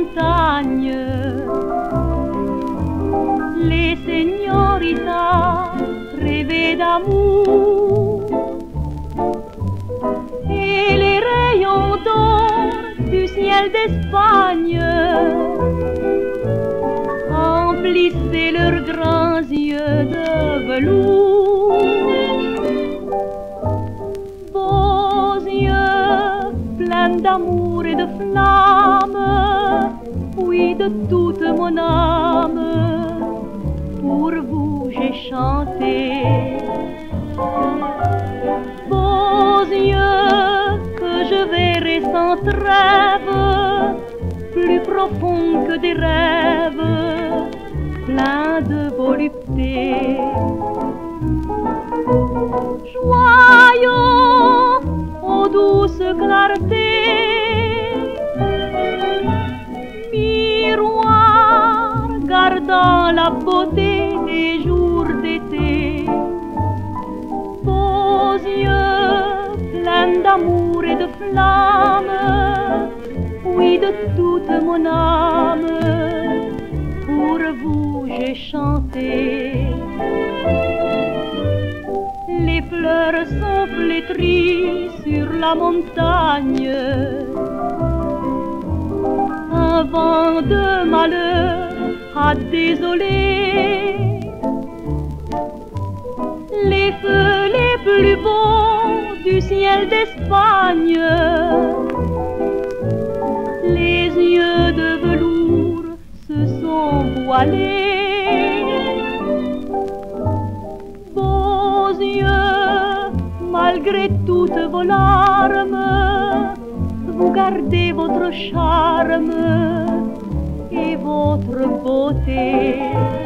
montagne. Les señoritas rêvaient d'amour et les rayons d'or du ciel d'Espagne emplissaient leurs grands yeux de velours. Beaux yeux pleins d'amour et de flamme, oui, de toute mon âme, pour vous j'ai chanté. Beaux yeux que je verrai sans trêve, plus profonds que des rêves, pleins de volupté. Joyaux aux douces clartés, miroir gardant la beauté des jours d'été. Beaux yeux pleins d'amour et de flamme, oui, de toute mon âme, pour vous j'ai chanté. Les fleurs sont flétries sur la montagne, un vent de malheur a désolé les feux les plus beaux du ciel d'Espagne. Les yeux de velours se sont voilés. Beaux yeux, malgré toutes vos larmes, vous gardez votre charme et votre beauté.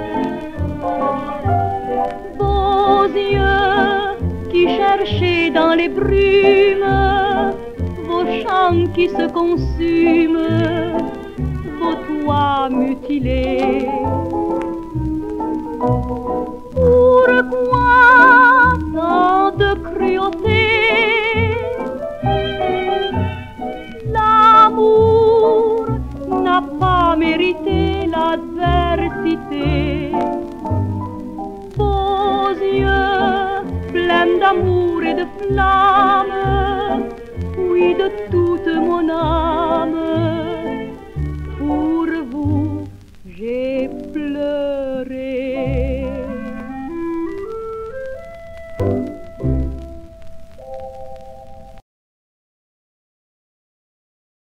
Beaux yeux qui cherchez dans les brumes vos champs qui se consument, vos toits mutilés. Pourquoi tant de cruauté? L'amour n'a pas mérité l'adversité. Beaux yeux pleins d'amour et de flamme, oui, de toute mon âme, pour vous j'ai pleuré.